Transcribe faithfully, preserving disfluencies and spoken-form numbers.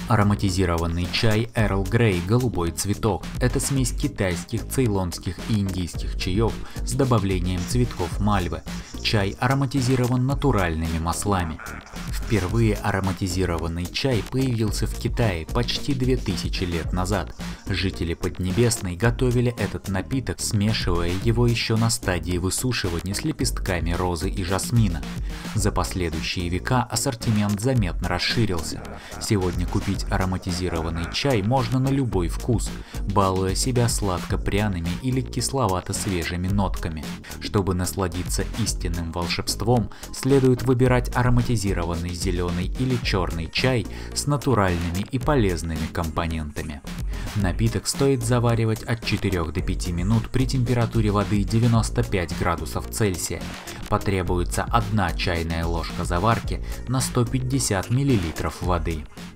Ароматизированный чай Эрл Грей «Голубой цветок» – это смесь китайских, цейлонских и индийских чаев с добавлением цветков мальвы. Чай ароматизирован натуральными маслами. Впервые ароматизированный чай появился в Китае почти две тысячи лет назад. Жители Поднебесной готовили этот напиток, смешивая его еще на стадии высушивания с лепестками розы и жасмина. За последующие века ассортимент заметно расширился. Сегодня купить ароматизированный чай можно на любой вкус, балуя себя сладко-пряными или кисловато-свежими нотками. Чтобы насладиться истинным волшебством, следует выбирать ароматизированный зеленый или черный чай с натуральными и полезными компонентами. Напиток стоит заваривать от четырёх до пяти минут при температуре воды девяноста пяти градусов Цельсия. Потребуется одна чайная ложка заварки на сто пятьдесят миллилитров воды.